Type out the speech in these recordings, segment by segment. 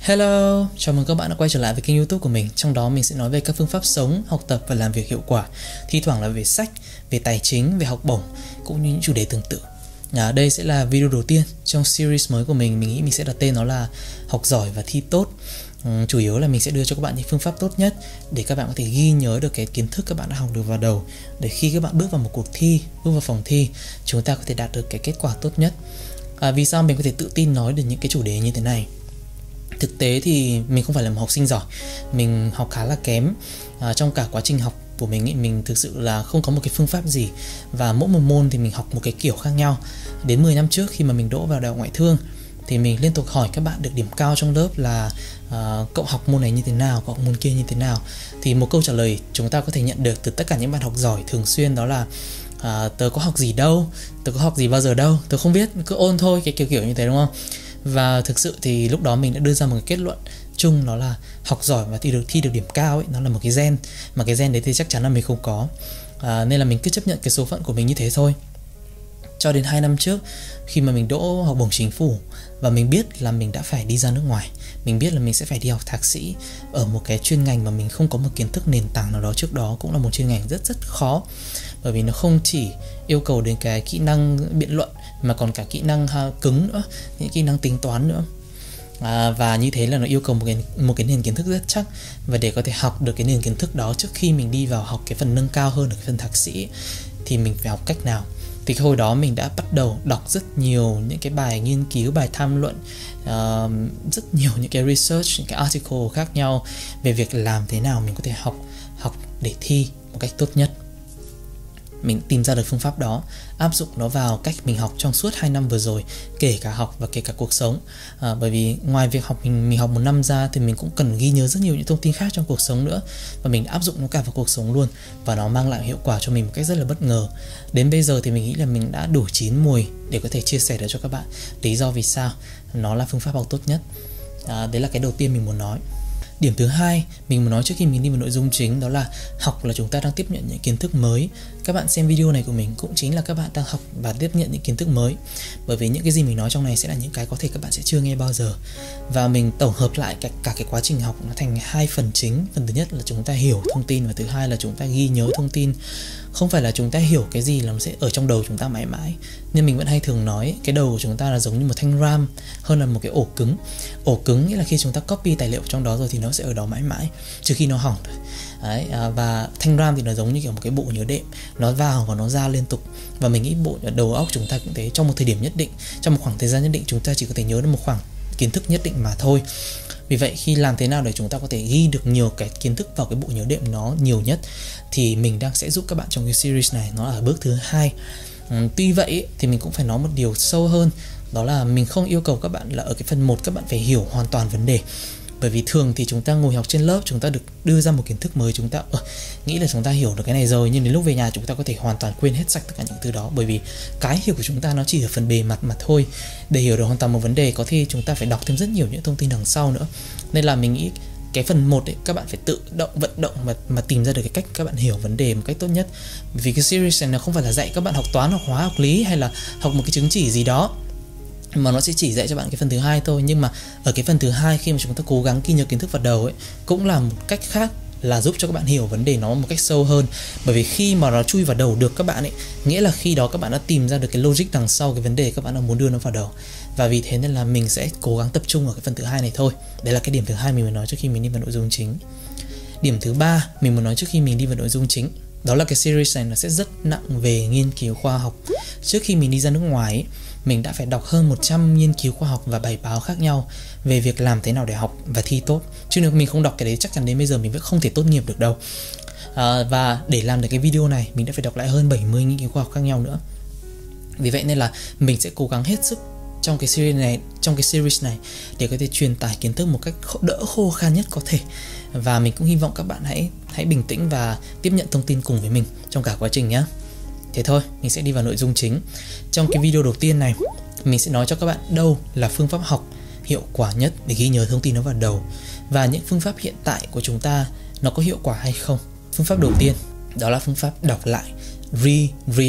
Hello, chào mừng các bạn đã quay trở lại với kênh YouTube của mình. Trong đó mình sẽ nói về các phương pháp sống, học tập và làm việc hiệu quả. Thi thoảng là về sách, về tài chính, về học bổng, cũng như những chủ đề tương tự. Đây sẽ là video đầu tiên trong series mới của mình. Mình nghĩ mình sẽ đặt tên nó là học giỏi và thi tốt. Chủ yếu là mình sẽ đưa cho các bạn những phương pháp tốt nhất để các bạn có thể ghi nhớ được cái kiến thức các bạn đã học được vào đầu, để khi các bạn bước vào một cuộc thi, bước vào phòng thi, chúng ta có thể đạt được cái kết quả tốt nhất. Vì sao mình có thể tự tin nói được những cái chủ đề như thế này? Thực tế thì mình không phải là một học sinh giỏi, mình học khá là kém. Trong cả quá trình học của mình ý, mình thực sự là không có một cái phương pháp gì. Và mỗi một môn thì mình học một cái kiểu khác nhau. Đến 10 năm trước khi mà mình đỗ vào đại học ngoại thương thì mình liên tục hỏi các bạn được điểm cao trong lớp là cậu học môn này như thế nào, cậu học môn kia như thế nào. Thì một câu trả lời chúng ta có thể nhận được từ tất cả những bạn học giỏi thường xuyên đó là tớ có học gì đâu, tớ có học gì bao giờ đâu, tớ không biết, cứ ôn thôi, cái kiểu như thế, đúng không? Và thực sự thì lúc đó mình đã đưa ra một cái kết luận chung, đó là học giỏi và thi được điểm cao ấy, nó là một cái gen, mà cái gen đấy thì chắc chắn là mình không có. Nên là mình cứ chấp nhận cái số phận của mình như thế thôi. Cho đến 2 năm trước, khi mà mình đỗ học bổng chính phủ và mình biết là mình đã phải đi ra nước ngoài, mình biết là mình sẽ phải đi học thạc sĩ ở một cái chuyên ngành mà mình không có một kiến thức nền tảng nào đó trước đó, cũng là một chuyên ngành rất khó. Bởi vì nó không chỉ yêu cầu đến cái kỹ năng biện luận mà còn cả kỹ năng cứng nữa, những kỹ năng tính toán nữa. Và như thế là nó yêu cầu một cái nền kiến thức rất chắc. Và để có thể học được cái nền kiến thức đó trước khi mình đi vào học cái phần nâng cao hơn ở cái phần thạc sĩ thì mình phải học cách nào? Thì hồi đó mình đã bắt đầu đọc rất nhiều những cái bài nghiên cứu, bài tham luận, rất nhiều những cái research, những cái article khác nhau về việc làm thế nào mình có thể học để thi một cách tốt nhất. Mình tìm ra được phương pháp đó, áp dụng nó vào cách mình học trong suốt 2 năm vừa rồi, kể cả học và kể cả cuộc sống. Bởi vì ngoài việc học mình học 1 năm ra thì mình cũng cần ghi nhớ rất nhiều những thông tin khác trong cuộc sống nữa. Và mình áp dụng nó cả vào cuộc sống luôn. Và nó mang lại hiệu quả cho mình một cách rất là bất ngờ. Đến bây giờ thì mình nghĩ là mình đã đủ chín mùi để có thể chia sẻ được cho các bạn lý do vì sao nó là phương pháp học tốt nhất. Đấy là cái đầu tiên mình muốn nói. Điểm thứ hai mình muốn nói trước khi mình đi vào nội dung chính, đó là học là chúng ta đang tiếp nhận những kiến thức mới. Các bạn xem video này của mình cũng chính là các bạn đang học và tiếp nhận những kiến thức mới. Bởi vì những cái gì mình nói trong này sẽ là những cái có thể các bạn sẽ chưa nghe bao giờ. Và mình tổng hợp lại cả cái quá trình học nó thành 2 phần chính. Phần thứ nhất là chúng ta hiểu thông tin, và thứ hai là chúng ta ghi nhớ thông tin. Không phải là chúng ta hiểu cái gì là nó sẽ ở trong đầu chúng ta mãi mãi. Nhưng mình vẫn hay thường nói cái đầu của chúng ta là giống như một thanh RAM hơn là một cái ổ cứng. Ổ cứng nghĩa là khi chúng ta copy tài liệu trong đó rồi thì nó sẽ ở đó mãi mãi, trừ khi nó hỏng rồi. Đấy, và thanh RAM thì nó giống như kiểu một cái bộ nhớ đệm, nó vào và nó ra liên tục. Và mình nghĩ bộ đầu óc chúng ta cũng thế, trong một thời điểm nhất định, trong một khoảng thời gian nhất định, chúng ta chỉ có thể nhớ được một khoảng kiến thức nhất định mà thôi. Vì vậy khi làm thế nào để chúng ta có thể ghi được nhiều cái kiến thức vào cái bộ nhớ đệm nó nhiều nhất thì mình đang sẽ giúp các bạn trong cái series này, nó là ở bước thứ 2. Tuy vậy thì mình cũng phải nói một điều sâu hơn, đó là mình không yêu cầu các bạn là ở cái phần 1 các bạn phải hiểu hoàn toàn vấn đề. Bởi vì thường thì chúng ta ngồi học trên lớp, chúng ta được đưa ra một kiến thức mới, chúng ta nghĩ là chúng ta hiểu được cái này rồi, nhưng đến lúc về nhà chúng ta có thể hoàn toàn quên hết sạch tất cả những thứ đó. Bởi vì cái hiểu của chúng ta nó chỉ ở phần bề mặt mà thôi. Để hiểu được hoàn toàn một vấn đề có thể chúng ta phải đọc thêm rất nhiều những thông tin đằng sau nữa. Nên là mình nghĩ cái phần 1 ấy, các bạn phải tự vận động mà tìm ra được cái cách các bạn hiểu vấn đề một cách tốt nhất. Vì cái series này nó không phải là dạy các bạn học toán, học hóa, học lý hay là học một cái chứng chỉ gì đó, mà nó sẽ chỉ dạy cho bạn cái phần thứ 2 thôi. Nhưng mà ở cái phần thứ 2, khi mà chúng ta cố gắng ghi nhớ kiến thức vào đầu ấy, cũng là một cách khác là giúp cho các bạn hiểu vấn đề nó một cách sâu hơn. Bởi vì khi mà nó chui vào đầu được các bạn ấy, nghĩa là khi đó các bạn đã tìm ra được cái logic đằng sau cái vấn đề các bạn đang muốn đưa nó vào đầu. Và vì thế nên là mình sẽ cố gắng tập trung ở cái phần thứ 2 này thôi. Đấy là cái điểm thứ 2 mình muốn nói trước khi mình đi vào nội dung chính. Điểm thứ 3 mình muốn nói trước khi mình đi vào nội dung chính, đó là cái series này nó sẽ rất nặng về nghiên cứu khoa học. Trước khi mình đi ra nước ngoài ấy, mình đã phải đọc hơn 100 nghiên cứu khoa học và bài báo khác nhau về việc làm thế nào để học và thi tốt. Chứ nếu mình không đọc cái đấy chắc chắn đến bây giờ mình vẫn không thể tốt nghiệp được đâu. Và để làm được cái video này mình đã phải đọc lại hơn 70 nghiên cứu khoa học khác nhau nữa. Vì vậy nên là mình sẽ cố gắng hết sức trong cái series này để có thể truyền tải kiến thức một cách đỡ khô khan nhất có thể. Và mình cũng hy vọng các bạn hãy bình tĩnh và tiếp nhận thông tin cùng với mình trong cả quá trình nhé. Thế thôi, mình sẽ đi vào nội dung chính. Trong cái video đầu tiên này, mình sẽ nói cho các bạn đâu là phương pháp học hiệu quả nhất để ghi nhớ thông tin nó vào đầu, và những phương pháp hiện tại của chúng ta nó có hiệu quả hay không. Phương pháp đầu tiên đó là phương pháp đọc lại, rereading.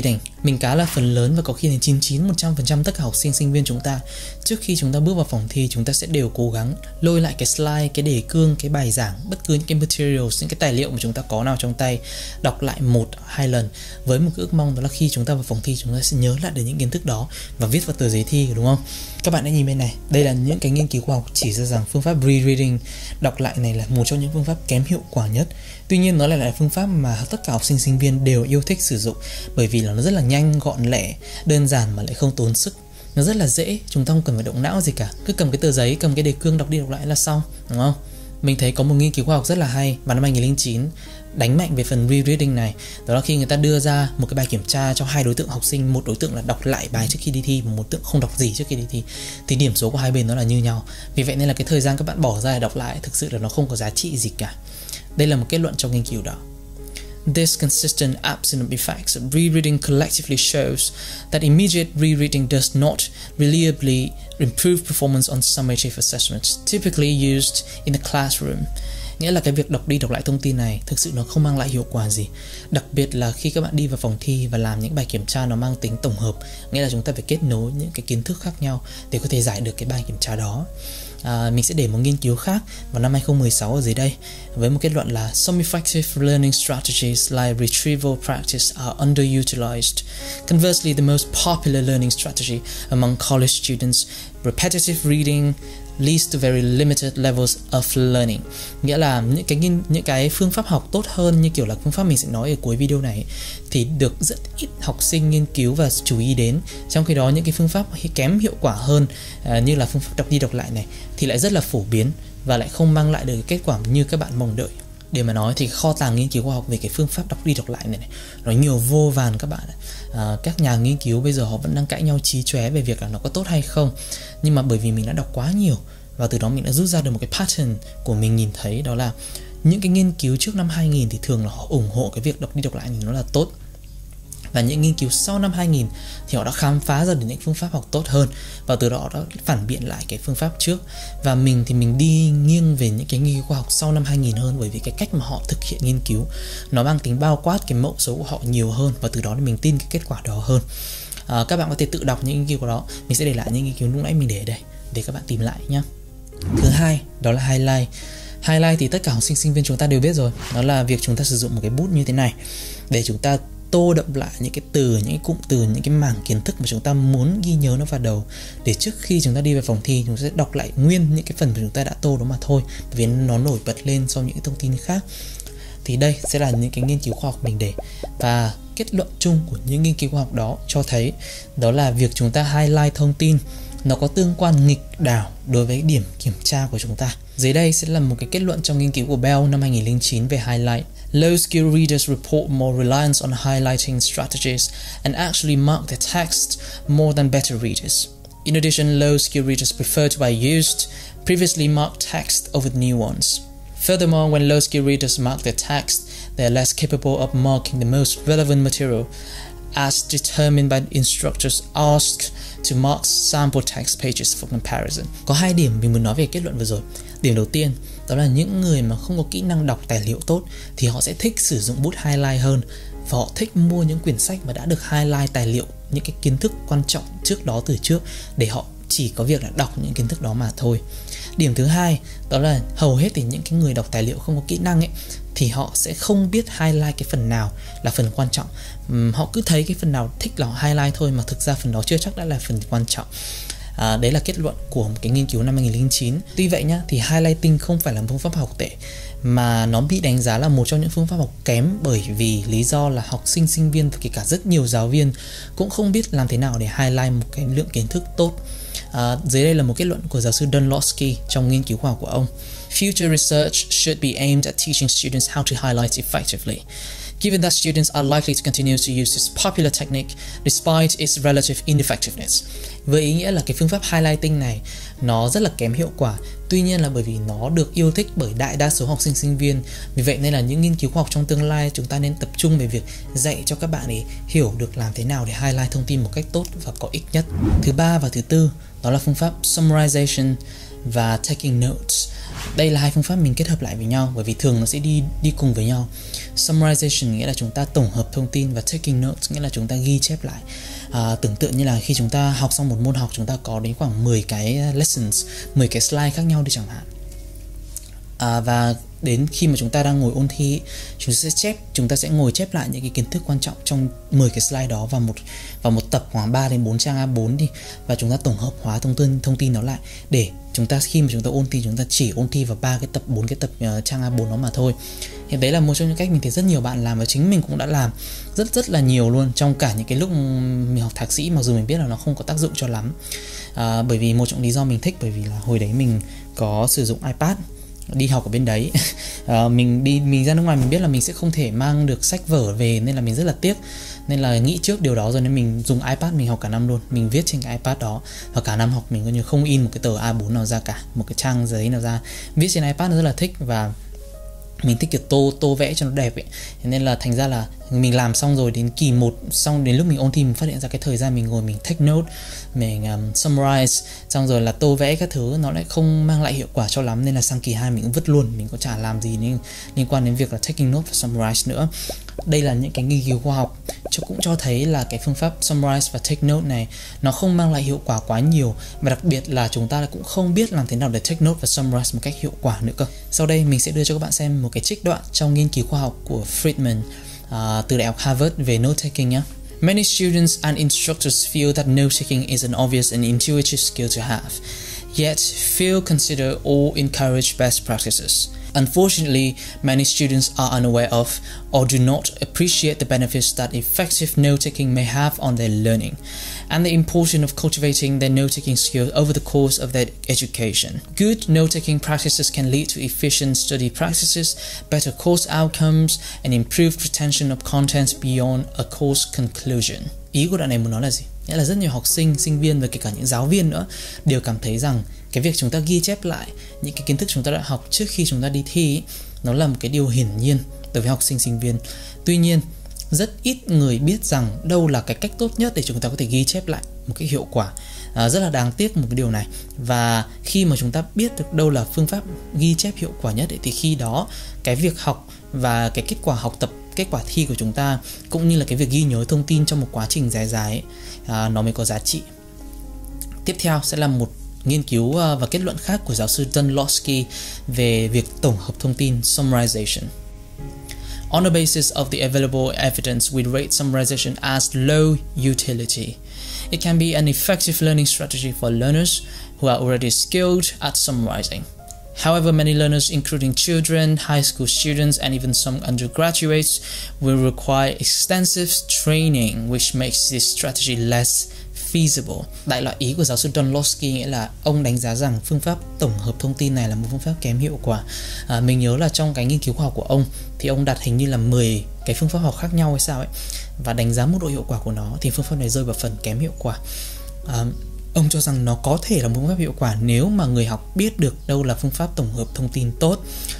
Mình cá là phần lớn và có khi đến 99-100% tất cả học sinh sinh viên chúng ta, trước khi chúng ta bước vào phòng thi, chúng ta sẽ đều cố gắng lôi lại cái slide, cái đề cương, cái bài giảng, bất cứ những cái materials, những cái tài liệu mà chúng ta có nào trong tay, đọc lại 1-2 lần với một cái ước mong đó là khi chúng ta vào phòng thi, chúng ta sẽ nhớ lại được những kiến thức đó và viết vào tờ giấy thi, đúng không? Các bạn hãy nhìn bên này, đây là những cái nghiên cứu khoa học chỉ ra rằng phương pháp rereading, đọc lại này là một trong những phương pháp kém hiệu quả nhất. Tuy nhiên nó lại là phương pháp mà tất cả học sinh sinh viên đều yêu thích sử dụng, bởi vì là nó rất là nhanh, gọn lẹ, đơn giản mà lại không tốn sức. Nó rất là dễ, chúng ta không cần phải động não gì cả, cứ cầm cái tờ giấy, cầm cái đề cương đọc đi đọc lại là xong, đúng không? Mình thấy có một nghiên cứu khoa học rất là hay vào năm 2009 đánh mạnh về phần rereading này. Đó là khi người ta đưa ra một cái bài kiểm tra cho 2 đối tượng học sinh, một đối tượng là đọc lại bài trước khi đi thi và một đối tượng không đọc gì trước khi đi thi, thì điểm số của hai bên nó là như nhau. Vì vậy nên là cái thời gian các bạn bỏ ra để đọc lại thực sự là nó không có giá trị gì cả. Đây là một kết luận trong nghiên cứu đó. This consistent absent effects of rereading collectively shows that immediate rereading does not reliably improve performance on summative assessments typically used in the classroom. Nghĩa là cái việc đọc đi đọc lại thông tin này thực sự nó không mang lại hiệu quả gì. Đặc biệt là khi các bạn đi vào phòng thi và làm những bài kiểm tra nó mang tính tổng hợp, nghĩa là chúng ta phải kết nối những cái kiến thức khác nhau để có thể giải được cái bài kiểm tra đó. Mình sẽ để một nghiên cứu khác vào năm 2016 ở dưới đây với một kết luận là some effective learning strategies like retrieval practice are underutilized. Conversely, the most popular learning strategy among college students, repetitive reading, leads to very limited levels of learning. Nghĩa là những cái phương pháp học tốt hơn như kiểu là phương pháp mình sẽ nói ở cuối video này thì được rất ít học sinh nghiên cứu và chú ý đến. Trong khi đó những cái phương pháp kém hiệu quả hơn như là phương pháp đọc đi đọc lại này thì lại rất là phổ biến và lại không mang lại được kết quả như các bạn mong đợi. Để mà nói thì kho tàng nghiên cứu khoa học về cái phương pháp đọc đi đọc lại này nó nhiều vô vàn các bạn ạ. Các nhà nghiên cứu bây giờ họ vẫn đang cãi nhau chí chóe về việc là nó có tốt hay không. Nhưng mà bởi vì mình đã đọc quá nhiều và từ đó mình đã rút ra được một cái pattern của mình nhìn thấy, đó là những cái nghiên cứu trước năm 2000 thì thường là họ ủng hộ cái việc đọc đi đọc lại thì nó là tốt. Và những nghiên cứu sau năm 2000 thì họ đã khám phá ra được những phương pháp học tốt hơn và từ đó họ đã phản biện lại cái phương pháp trước. Và mình thì mình đi nghiêng về những cái nghiên cứu khoa học sau năm 2000 hơn, bởi vì cái cách mà họ thực hiện nghiên cứu nó mang tính bao quát cái mẫu số của họ nhiều hơn và từ đó thì mình tin cái kết quả đó hơn. Các bạn có thể tự đọc những nghiên cứu đó. Mình sẽ để lại những nghiên cứu lúc nãy mình để ở đây để các bạn tìm lại nhé. Thứ hai đó là highlight. Highlight thì tất cả học sinh sinh viên chúng ta đều biết rồi. Đó là việc chúng ta sử dụng một cái bút như thế này để chúng ta tô đậm lại những cái từ, những cái cụm từ, những cái mảng kiến thức mà chúng ta muốn ghi nhớ nó vào đầu, để trước khi chúng ta đi vào phòng thi chúng ta sẽ đọc lại nguyên những cái phần mà chúng ta đã tô đó mà thôi, bởi vì nó nổi bật lên so với những cái thông tin khác. Thì đây sẽ là những cái nghiên cứu khoa học mình để, và kết luận chung của những nghiên cứu khoa học đó cho thấy đó là việc chúng ta highlight thông tin nó có tương quan nghịch đảo đối với điểm kiểm tra của chúng ta. Dưới đây sẽ là một cái kết luận trong nghiên cứu của Bell năm 2009 về highlight. Low skill readers report more reliance on highlighting strategies and actually mark their text more than better readers. In addition, low skill readers prefer to buy used, previously marked text over the new ones. Furthermore, when low skill readers mark their text, they are less capable of marking the most relevant material, as determined by instructors asked to mark sample text pages for comparison. Có hai điểm mình muốn nói về kết luận vừa rồi. Điểm đầu tiên đó là những người mà không có kỹ năng đọc tài liệu tốt thì họ sẽ thích sử dụng bút highlight hơn, và họ thích mua những quyển sách mà đã được highlight tài liệu, những cái kiến thức quan trọng trước đó từ trước, để họ chỉ có việc là đọc những kiến thức đó mà thôi. Điểm thứ hai đó là hầu hết thì những cái người đọc tài liệu không có kỹ năng ấy thì họ sẽ không biết highlight cái phần nào là phần quan trọng. Họ cứ thấy cái phần nào thích là họ highlight thôi, mà thực ra phần đó chưa chắc đã là phần quan trọng. Đấy là kết luận của một cái nghiên cứu năm 2009. Tuy vậy nhá, thì highlighting không phải là một phương pháp học tệ, mà nó bị đánh giá là một trong những phương pháp học kém, bởi vì lý do là học sinh, sinh viên và kể cả rất nhiều giáo viên cũng không biết làm thế nào để highlight một cái lượng kiến thức tốt. Dưới đây là một kết luận của giáo sư Dunlowski trong nghiên cứu khoa học của ông. Future research should be aimed at teaching students how to highlight effectively. Given that students are likely to continue to use this popular technique despite its relative ineffectiveness. Với ý nghĩa là cái phương pháp highlighting này nó rất là kém hiệu quả, tuy nhiên là bởi vì nó được yêu thích bởi đại đa số học sinh sinh viên. Vì vậy nên là những nghiên cứu khoa học trong tương lai chúng ta nên tập trung về việc dạy cho các bạn ấy hiểu được làm thế nào để highlight thông tin một cách tốt và có ích nhất. Thứ ba và thứ tư đó là phương pháp summarization và taking notes. Đây là hai phương pháp mình kết hợp lại với nhau, bởi vì thường nó sẽ đi cùng với nhau. Summarization nghĩa là chúng ta tổng hợp thông tin, và taking notes nghĩa là chúng ta ghi chép lại. Tưởng tượng như là khi chúng ta học xong một môn học, chúng ta có đến khoảng 10 cái lessons, 10 cái slide khác nhau đi chẳng hạn. Và đến khi mà chúng ta đang ngồi ôn thi, chúng ta sẽ ngồi chép lại những cái kiến thức quan trọng trong 10 cái slide đó vào một tập khoảng 3 đến 4 trang A4 đi, và chúng ta tổng hợp hóa thông tin đó lại, để chúng ta khi mà chúng ta ôn thi, chúng ta chỉ ôn thi vào 4 cái tập trang A4 đó mà thôi. Thì đấy là một trong những cách mình thấy rất nhiều bạn làm, và chính mình cũng đã làm rất là nhiều luôn trong cả những cái lúc mình học thạc sĩ, mặc dù mình biết là nó không có tác dụng cho lắm. Bởi vì một trong lý do mình thích, bởi vì là hồi đấy mình có sử dụng iPad đi học ở bên đấy. Mình ra nước ngoài, mình biết là mình sẽ không thể mang được sách vở về, nên là mình rất là tiếc. Nên là nghĩ trước điều đó rồi nên mình dùng iPad mình học cả năm luôn. Mình viết trên cái iPad đó, và cả năm học mình coi như không in một cái tờ A4 nào ra cả, một cái trang giấy nào ra. Viết trên iPad nó rất là thích, và mình thích kiểu tô vẽ cho nó đẹp ấy. Nên là thành ra là mình làm xong rồi, đến kỳ 1 xong, đến lúc mình ôn thi mình phát hiện ra cái thời gian mình ngồi mình take note, mình summarize, xong rồi là tô vẽ các thứ, nó lại không mang lại hiệu quả cho lắm. Nên là sang kỳ 2 mình cũng vứt luôn, mình có chả làm gì liên quan đến việc là taking note và summarize nữa. Đây là những cái nghiên cứu khoa học cũng cho thấy là cái phương pháp summarize và take note này nó không mang lại hiệu quả quá nhiều, và đặc biệt là chúng ta cũng không biết làm thế nào để take note và summarize một cách hiệu quả nữa cơ. Sau đây mình sẽ đưa cho các bạn xem một cái trích đoạn trong nghiên cứu khoa học của Friedman từ Đại học Harvard về note taking nhé. Many students and instructors feel that note taking is an obvious and intuitive skill to have, yet few consider or encourage best practices. Unfortunately, many students are unaware of or do not appreciate the benefits that effective note-taking may have on their learning, and the importance of cultivating their note-taking skills over the course of their education. Good note-taking practices can lead to efficient study practices, better course outcomes, and improved retention of content beyond a course conclusion. Ý của đoạn này muốn nói là gì? Nghĩa là rất nhiều học sinh, sinh viên và kể cả những giáo viên nữa đều cảm thấy rằng cái việc chúng ta ghi chép lại những cái kiến thức chúng ta đã học trước khi chúng ta đi thi ấy, nó là một cái điều hiển nhiên đối với học sinh, sinh viên. Tuy nhiên, rất ít người biết rằng đâu là cái cách tốt nhất để chúng ta có thể ghi chép lại một cách hiệu quả. Rất là đáng tiếc một cái điều này. Và khi mà chúng ta biết được đâu là phương pháp ghi chép hiệu quả nhất ấy, thì khi đó cái việc học và cái kết quả học tập, kết quả thi của chúng ta, cũng như là cái việc ghi nhớ thông tin trong một quá trình dài ấy, nó mới có giá trị. Tiếp theo sẽ là một nghiên cứu và kết luận khác của giáo sư Dunlosky về việc tổng hợp thông tin, summarization. On the basis of the available evidence, we rate summarization as low utility. It can be an effective learning strategy for learners who are already skilled at summarizing. However, many learners, including children, high school students, and even some undergraduates, will require extensive training, which makes this strategy less feasible. Đại loại ý của giáo sư Dunlosky nghĩa là ông đánh giá rằng phương pháp tổng hợp thông tin này là một phương pháp kém hiệu quả. Mình nhớ là trong cái nghiên cứu khoa học của ông thì ông đặt hình như là 10 cái phương pháp học khác nhau hay sao ấy, và đánh giá mức độ hiệu quả của nó thì phương pháp này rơi vào phần kém hiệu quả. Ông cho rằng nó có thể là một phương pháp hiệu quả nếu mà người học biết được đâu là phương pháp tổng hợp thông tin tốt.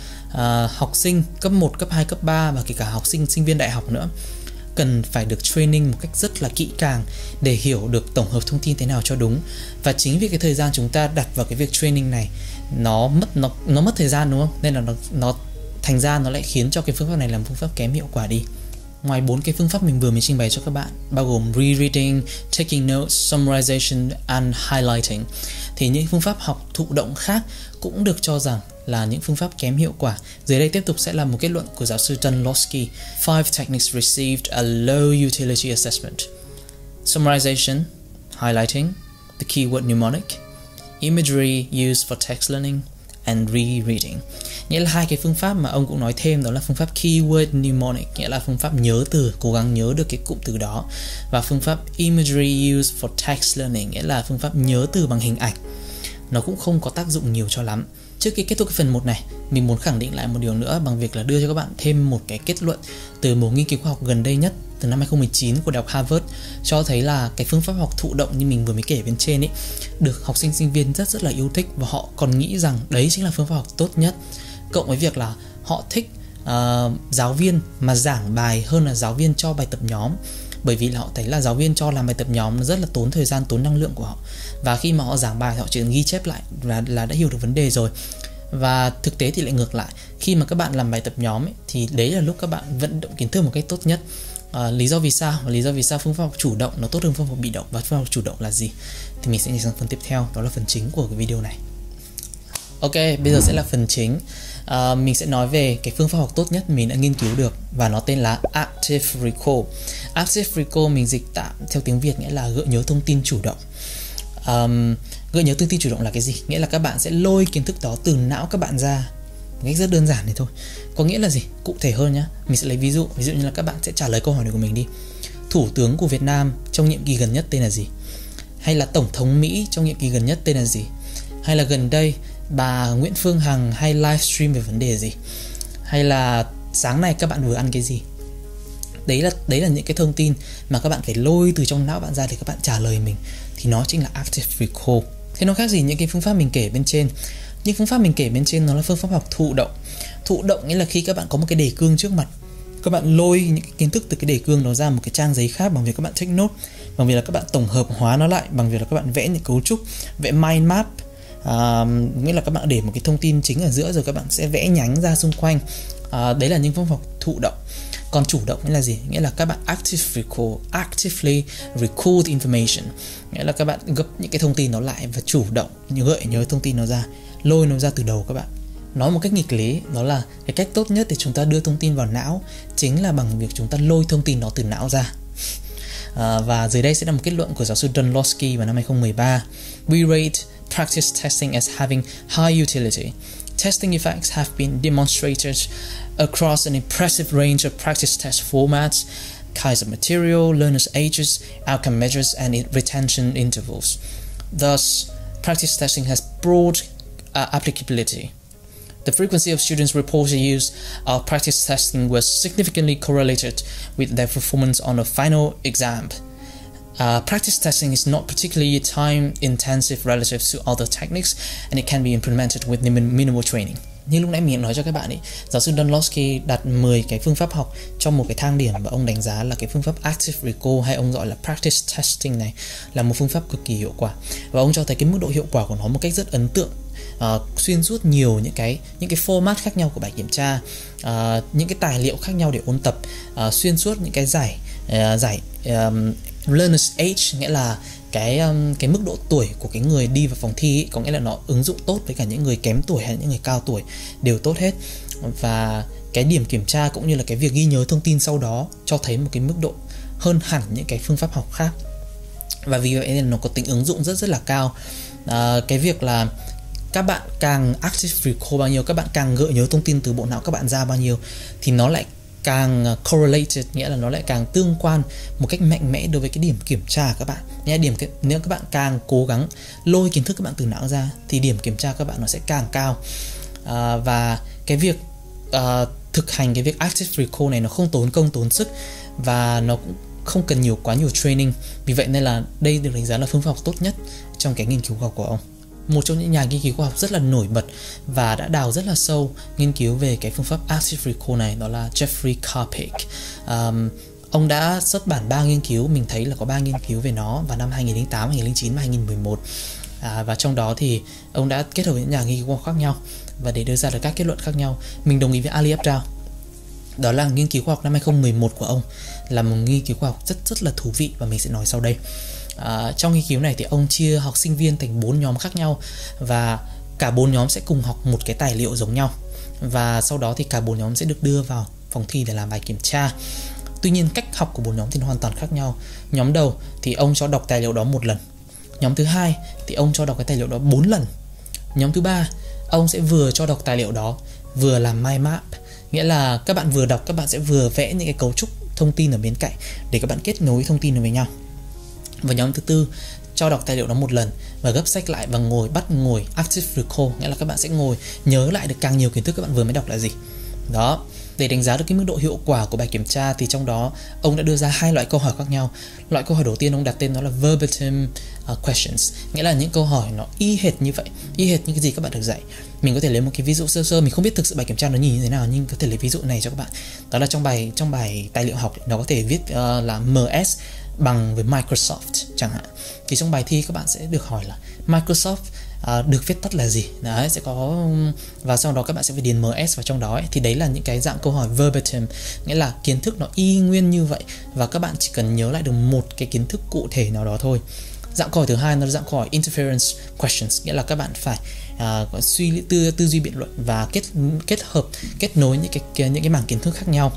Học sinh cấp 1, cấp 2, cấp 3 và kể cả học sinh, sinh viên đại học nữa cần phải được training một cách rất là kỹ càng để hiểu được tổng hợp thông tin thế nào cho đúng. Và chính vì cái thời gian chúng ta đặt vào cái việc training này nó mất thời gian, đúng không? Nên là nó thành ra nó lại khiến cho cái phương pháp này là một phương pháp kém hiệu quả đi. Ngoài 4 cái phương pháp mình vừa mới trình bày cho các bạn, bao gồm rereading, taking notes, summarization and highlighting, thì những phương pháp học thụ động khác cũng được cho rằng là những phương pháp kém hiệu quả. Dưới đây tiếp tục sẽ là một kết luận của giáo sư Dunlosky. 5 techniques received a low utility assessment: summarization, highlighting, the keyword mnemonic, imagery used for text learning, and rereading. Nghĩa là 2 cái phương pháp mà ông cũng nói thêm, đó là phương pháp keyword mnemonic, nghĩa là phương pháp nhớ từ, cố gắng nhớ được cái cụm từ đó, và phương pháp imagery used for text learning, nghĩa là phương pháp nhớ từ bằng hình ảnh. Nó cũng không có tác dụng nhiều cho lắm. Trước khi kết thúc cái phần 1 này, mình muốn khẳng định lại một điều nữa bằng việc là đưa cho các bạn thêm một cái kết luận từ một nghiên cứu khoa học gần đây nhất từ năm 2019 của Đại học Harvard, cho thấy là cái phương pháp học thụ động như mình vừa mới kể bên trên ấy được học sinh, sinh viên rất là yêu thích, và họ còn nghĩ rằng đấy chính là phương pháp học tốt nhất. Cộng với việc là họ thích giáo viên mà giảng bài hơn là giáo viên cho bài tập nhóm, bởi vì là họ thấy là giáo viên cho làm bài tập nhóm nó rất là tốn thời gian, tốn năng lượng của họ, và khi mà họ giảng bài họ chỉ cần ghi chép lại là đã hiểu được vấn đề rồi. Và thực tế thì lại ngược lại, khi mà các bạn làm bài tập nhóm ấy, thì đấy là lúc các bạn vận động kiến thức một cách tốt nhất. Lý do vì sao? Lý do vì sao phương pháp học chủ động nó tốt hơn phương pháp học bị động, và phương pháp học chủ động là gì? Thì mình sẽ nhìn sang phần tiếp theo, đó là phần chính của cái video này. Ok, bây giờ sẽ là phần chính. Mình sẽ nói về cái phương pháp học tốt nhất mình đã nghiên cứu được, và nó tên là Active Recall. Active Recall mình dịch tạm theo tiếng Việt nghĩa là gợi nhớ thông tin chủ động. Gợi nhớ thông tin chủ động là cái gì? Nghĩa là các bạn sẽ lôi kiến thức đó từ não các bạn ra một cách rất đơn giản này thôi. Có nghĩa là gì? Cụ thể hơn nhá. Mình sẽ lấy ví dụ như là các bạn sẽ trả lời câu hỏi này của mình đi. Thủ tướng của Việt Nam trong nhiệm kỳ gần nhất tên là gì? Hay là Tổng thống Mỹ trong nhiệm kỳ gần nhất tên là gì? Hay là gần đây bà Nguyễn Phương Hằng hay livestream về vấn đề gì? Hay là sáng nay các bạn vừa ăn cái gì? Đấy là những cái thông tin mà các bạn phải lôi từ trong não bạn ra để các bạn trả lời mình. Thì nó chính là Active Recall. Thế nó khác gì những cái phương pháp mình kể bên trên? Những phương pháp mình kể bên trên nó là phương pháp học thụ động. Thụ động nghĩa là khi các bạn có một cái đề cương trước mặt, các bạn lôi những cái kiến thức từ cái đề cương đó ra một cái trang giấy khác bằng việc các bạn take note, bằng việc là các bạn tổng hợp hóa nó lại, bằng việc là các bạn vẽ những cấu trúc, vẽ mind map. Nghĩa là các bạn để một cái thông tin chính ở giữa rồi các bạn sẽ vẽ nhánh ra xung quanh. Đấy là những phương pháp thụ động. Còn chủ động nghĩa là gì? Nghĩa là các bạn actively recall the information. Nghĩa là các bạn gấp những cái thông tin đó lại và chủ động gợi nhớ thông tin nó ra, lôi nó ra từ đầu các bạn. Nói một cách nghịch lý, đó là cái cách tốt nhất để chúng ta đưa thông tin vào não chính là bằng việc chúng ta lôi thông tin đó từ não ra. Và dưới đây sẽ là một kết luận của giáo sư Dunlosky vào năm 2013. We rate practice testing as having high utility. Testing effects have been demonstrated across an impressive range of practice test formats, kinds of material, learners' ages, outcome measures, and retention intervals. Thus, practice testing has broad applicability. The frequency of students' reported use of practice testing was significantly correlated with their performance on a final exam. Practice testing is not particularly time-intensive relative to other techniques, and it can be implemented with minimal training. Như lúc nãy mình nói cho các bạn ấy, giáo sư Dunlosky đặt 10 cái phương pháp học trong một cái thang điểm, và ông đánh giá là cái phương pháp Active Recall, hay ông gọi là Practice Testing này, là một phương pháp cực kỳ hiệu quả. Và ông cho thấy cái mức độ hiệu quả của nó một cách rất ấn tượng, xuyên suốt nhiều những cái format khác nhau của bài kiểm tra, những cái tài liệu khác nhau để ôn tập, xuyên suốt những cái giải learner's age, nghĩa là cái mức độ tuổi của cái người đi vào phòng thi ấy, có nghĩa là nó ứng dụng tốt với cả những người kém tuổi hay những người cao tuổi đều tốt hết. Và cái điểm kiểm tra cũng như là cái việc ghi nhớ thông tin sau đó cho thấy một cái mức độ hơn hẳn những cái phương pháp học khác. Và vì vậy nên nó có tính ứng dụng rất là cao. Cái việc là các bạn càng active recall bao nhiêu, các bạn càng gợi nhớ thông tin từ bộ não các bạn ra bao nhiêu, thì nó lại càng correlated, nghĩa là nó lại càng tương quan một cách mạnh mẽ đối với cái điểm kiểm tra các bạn. Nếu các bạn càng cố gắng lôi kiến thức các bạn từ não ra thì điểm kiểm tra các bạn nó sẽ càng cao. Và cái việc thực hành cái việc active recall này nó không tốn công tốn sức, và nó cũng không cần quá nhiều training. Vì vậy nên là đây được đánh giá là phương pháp học tốt nhất trong cái nghiên cứu khoa học của ông. Một trong những nhà nghiên cứu khoa học rất là nổi bật và đã đào rất là sâu nghiên cứu về cái phương pháp Active Recall này, đó là Jeffrey Karpik. Ông đã xuất bản 3 nghiên cứu, mình thấy là có 3 nghiên cứu về nó vào năm 2008, 2009 và 2011. Và trong đó thì ông đã kết hợp với những nhà nghiên cứu khoa học khác nhau và để đưa ra được các kết luận khác nhau. Mình đồng ý với Ali Abdaal. Đó là nghiên cứu khoa học năm 2011 của ông, là một nghiên cứu khoa học rất là thú vị và mình sẽ nói sau đây. Trong nghiên cứu này thì ông chia học sinh viên thành 4 nhóm khác nhau, và cả 4 nhóm sẽ cùng học một cái tài liệu giống nhau, và sau đó thì cả 4 nhóm sẽ được đưa vào phòng thi để làm bài kiểm tra. Tuy nhiên cách học của 4 nhóm thì hoàn toàn khác nhau. Nhóm đầu thì ông cho đọc tài liệu đó 1 lần. Nhóm thứ hai thì ông cho đọc cái tài liệu đó 4 lần. Nhóm thứ ba ông sẽ vừa cho đọc tài liệu đó vừa làm mind map, nghĩa là các bạn vừa đọc các bạn sẽ vừa vẽ những cái cấu trúc thông tin ở bên cạnh để các bạn kết nối thông tin với nhau. Và nhóm thứ tư cho đọc tài liệu đó 1 lần và gấp sách lại và bắt ngồi active recall, nghĩa là các bạn sẽ ngồi nhớ lại được càng nhiều kiến thức các bạn vừa mới đọc là gì. Đó, để đánh giá được cái mức độ hiệu quả của bài kiểm tra thì trong đó ông đã đưa ra 2 loại câu hỏi khác nhau. Loại câu hỏi đầu tiên ông đặt tên đó là verbatim questions, nghĩa là những câu hỏi nó y hệt như vậy, y hệt như cái gì các bạn được dạy. Mình có thể lấy một cái ví dụ sơ sơ, mình không biết thực sự bài kiểm tra nó nhìn như thế nào, nhưng có thể lấy ví dụ này cho các bạn. Đó là trong bài tài liệu học nó có thể viết là MS bằng với Microsoft chẳng hạn. Thì trong bài thi các bạn sẽ được hỏi là Microsoft được viết tắt là gì. Đấy, sẽ có, và sau đó các bạn sẽ phải điền MS vào trong đó ấy. Thì đấy là những cái dạng câu hỏi verbatim, nghĩa là kiến thức nó y nguyên như vậy và các bạn chỉ cần nhớ lại được một cái kiến thức cụ thể nào đó thôi. Dạng câu hỏi thứ hai nó là dạng câu hỏi interference questions, nghĩa là các bạn phải tư duy biện luận và kết nối những cái mảng kiến thức khác nhau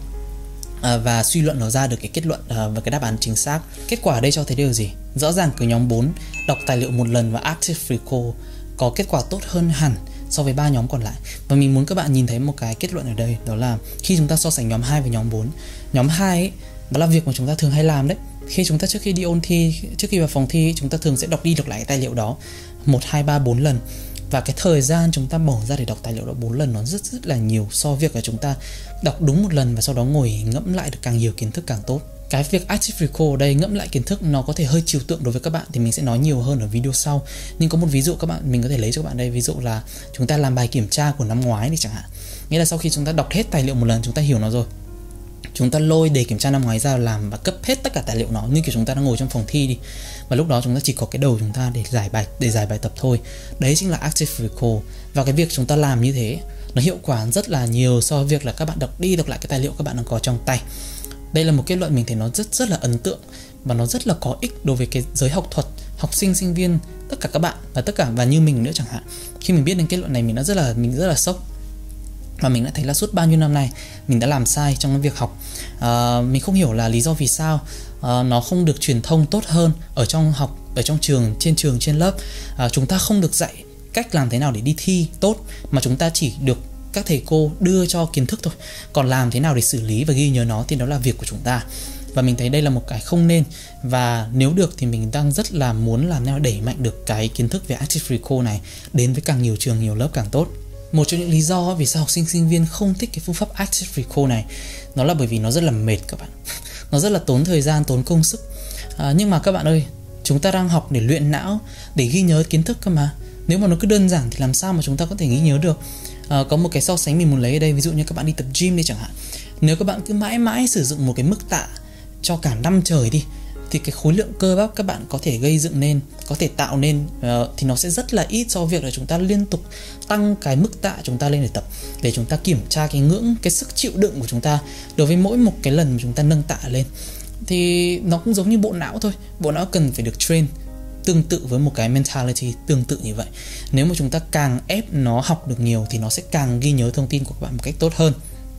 và suy luận nó ra được cái kết luận và cái đáp án chính xác. Kết quả ở đây cho thấy điều gì? Rõ ràng cứ nhóm 4 đọc tài liệu một lần và active recall có kết quả tốt hơn hẳn so với 3 nhóm còn lại. Và mình muốn các bạn nhìn thấy một cái kết luận ở đây, đó là khi chúng ta so sánh nhóm 2 với nhóm 4, nhóm 2 ấy, đó là việc mà chúng ta thường hay làm đấy. Khi chúng ta trước khi đi ôn thi, trước khi vào phòng thi, chúng ta thường sẽ đọc đi đọc lại cái tài liệu đó 1, 2, 3, 4 lần. Và cái thời gian chúng ta bỏ ra để đọc tài liệu đó 4 lần nó rất là nhiều so với việc là chúng ta đọc đúng một lần và sau đó ngồi ngẫm lại được càng nhiều kiến thức càng tốt. Cái việc active recall ở đây, ngẫm lại kiến thức, nó có thể hơi trừu tượng đối với các bạn thì mình sẽ nói nhiều hơn ở video sau. Nhưng có một ví dụ mình có thể lấy cho các bạn đây, ví dụ là chúng ta làm bài kiểm tra của năm ngoái đi chẳng hạn. Nghĩa là sau khi chúng ta đọc hết tài liệu một lần, chúng ta hiểu nó rồi, chúng ta lôi đề kiểm tra năm ngoái ra làm và cấp hết tất cả tài liệu nó, như kiểu chúng ta đang ngồi trong phòng thi đi. Và lúc đó chúng ta chỉ có cái đầu chúng ta để giải bài tập thôi. Đấy chính là active recall. Và cái việc chúng ta làm như thế nó hiệu quả rất là nhiều so với việc là các bạn đọc đi đọc lại cái tài liệu các bạn đang có trong tay. Đây là một kết luận mình thấy nó rất là ấn tượng và nó rất là có ích đối với cái giới học thuật, học sinh, sinh viên, tất cả các bạn và như mình nữa chẳng hạn. Khi mình biết đến kết luận này mình rất là sốc. Và mình đã thấy là suốt bao nhiêu năm nay mình đã làm sai trong cái việc học. Mình không hiểu là lý do vì sao nó không được truyền thông tốt hơn ở trong trường, trên lớp. Chúng ta không được dạy cách làm thế nào để đi thi tốt, mà chúng ta chỉ được các thầy cô đưa cho kiến thức thôi. Còn làm thế nào để xử lý và ghi nhớ nó thì đó là việc của chúng ta. Và mình thấy đây là một cái không nên. Và nếu được thì mình đang rất là muốn làm nào đẩy mạnh được cái kiến thức về active recall này đến với càng nhiều trường, nhiều lớp càng tốt. Một trong những lý do vì sao học sinh, sinh viên không thích cái phương pháp active recall này, nó là bởi vì nó rất là mệt các bạn. Nó rất là tốn thời gian, tốn công sức. Nhưng mà các bạn ơi, chúng ta đang học để luyện não, để ghi nhớ kiến thức cơ mà. Nếu mà nó cứ đơn giản thì làm sao mà chúng ta có thể ghi nhớ được. Có một cái so sánh mình muốn lấy ở đây, ví dụ như các bạn đi tập gym đi chẳng hạn. Nếu các bạn cứ mãi mãi sử dụng một cái mức tạ cho cả năm trời đi, thì cái khối lượng cơ bắp các bạn có thể gây dựng nên, có thể tạo nên thì nó sẽ rất là ít so với việc là chúng ta liên tục tăng cái mức tạ chúng ta lên để tập, để chúng ta kiểm tra cái ngưỡng, cái sức chịu đựng của chúng ta đối với mỗi một cái lần mà chúng ta nâng tạ lên. Thì nó cũng giống như bộ não thôi, bộ não cần phải được train tương tự với một cái mentality tương tự như vậy. Nếu mà chúng ta càng ép nó học được nhiều thì nó sẽ càng ghi nhớ thông tin của các bạn một cách tốt hơn.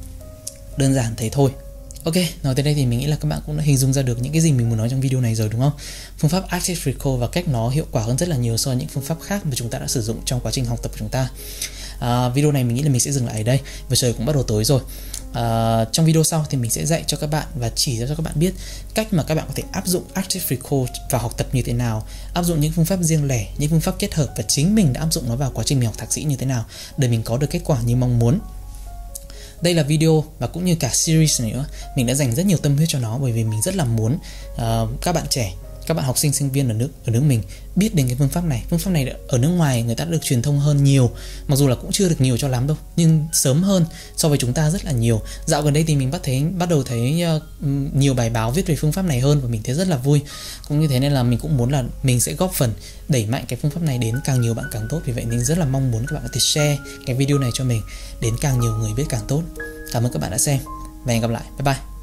Đơn giản thế thôi. Ok, nói tới đây thì mình nghĩ là các bạn cũng đã hình dung ra được những cái gì mình muốn nói trong video này rồi đúng không? Phương pháp active recall và cách nó hiệu quả hơn rất là nhiều so với những phương pháp khác mà chúng ta đã sử dụng trong quá trình học tập của chúng ta. Video này mình nghĩ là mình sẽ dừng lại ở đây, và trời cũng bắt đầu tối rồi. Trong video sau thì mình sẽ dạy cho các bạn và chỉ ra cho các bạn biết cách mà các bạn có thể áp dụng active recall vào học tập như thế nào, áp dụng những phương pháp riêng lẻ, những phương pháp kết hợp, và chính mình đã áp dụng nó vào quá trình mình học thạc sĩ như thế nào để mình có được kết quả như mong muốn. Đây là video và cũng như cả series này nữa, mình đã dành rất nhiều tâm huyết cho nó, bởi vì mình rất là muốn các bạn trẻ, các bạn học sinh, sinh viên ở nước mình biết đến cái phương pháp này. Phương pháp này ở nước ngoài người ta đã được truyền thông hơn nhiều, mặc dù là cũng chưa được nhiều cho lắm đâu, nhưng sớm hơn so với chúng ta rất là nhiều. Dạo gần đây thì mình bắt đầu thấy nhiều bài báo viết về phương pháp này hơn, và mình thấy rất là vui. Cũng như thế nên là mình cũng muốn là mình sẽ góp phần đẩy mạnh cái phương pháp này đến càng nhiều bạn càng tốt. Vì vậy mình rất là mong muốn các bạn có thể share cái video này cho mình đến càng nhiều người biết càng tốt. Cảm ơn các bạn đã xem và hẹn gặp lại. Bye bye.